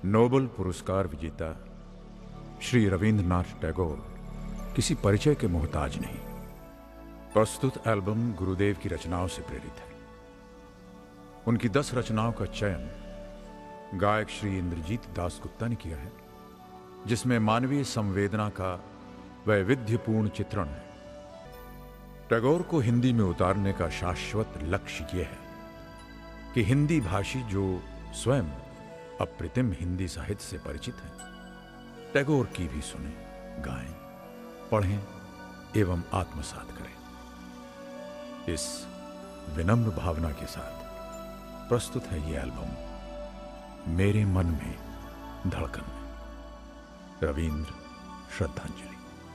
Nobel पुरस्कार विजेता श्री रविंद्रनाथ टैगोर किसी परिचय के मोहताज नहीं। प्रस्तुत एल्बम गुरुदेव की रचनाओं से प्रेरित है। उनकी 10 रचनाओं का चयन गायक श्री इंद्रजीत दासगुप्ता ने किया है, जिसमें मानवीय संवेदना का वैविध्यपूर्ण चित्रण है। टैगोर को हिंदी में उतारने का शाश्वत लक्ष्य यह है कि हिंदी भाषी जो स्वयं अप्रतिम हिंदी साहित्य से परिचित हैं, टैगोर की भी सुने, गाएं, पढ़ें एवं आत्मसात करें। इस विनम्र भावना के साथ प्रस्तुत है ये एल्बम मेरे मन में धड़कन में। रविंद्र श्रद्धांजलि।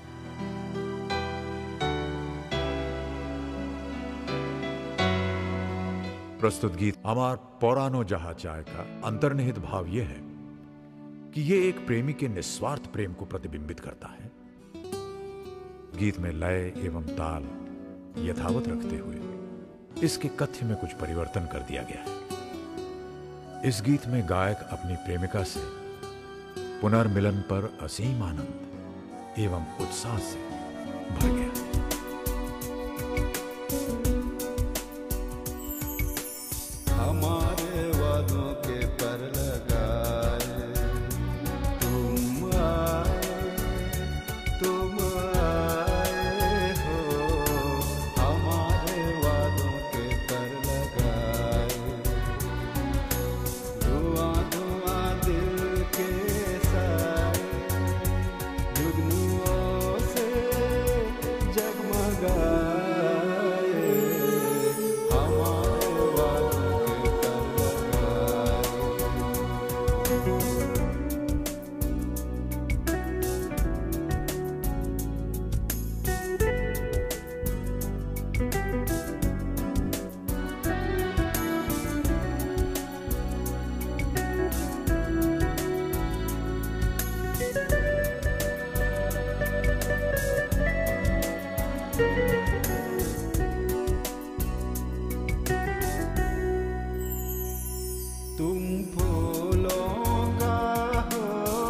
प्रस्तुत गीत हमार पौरानो जहा चाय का अंतर्निहित भाव यह है कि यह एक प्रेमी के निस्वार्थ प्रेम को प्रतिबिंबित करता है। गीत में लय एवं ताल यथावत रखते हुए इसके कथ्य में कुछ परिवर्तन कर दिया गया है। इस गीत में गायक अपनी प्रेमिका से पुनर्मिलन पर असीम आनंद एवं उत्साह से भर गया। हमारे वादों के पर लगाए तुम आए हो। हमारे वादों के पर लगाए धुआं धुआं दिल के साए जुगनुओं से जगमगाए। तुम फूलों का हो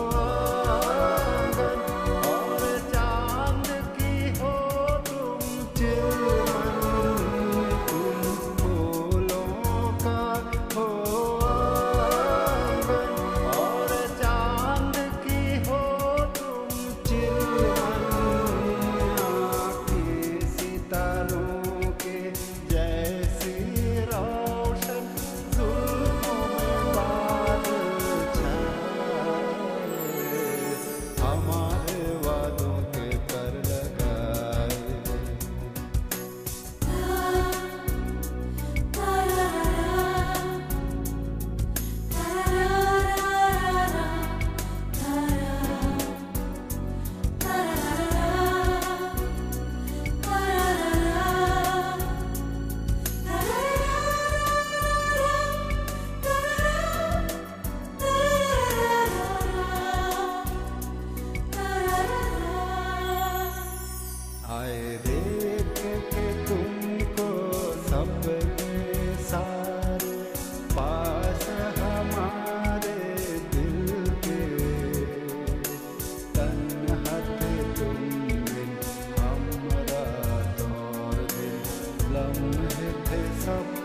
आंगन और चांद की हो तुम चिलमन। तुम फूलों का हो आंगन और चांद की हो तुम चिलमन। आँखें सितारों के जैसी रोशन हमारे वादों के पर लगाए। आए देख के तुमको सबके सारे पास हमारे दिल के। तन्हा थे तुम दिन हमरा तोर दिन लम्हे थे सब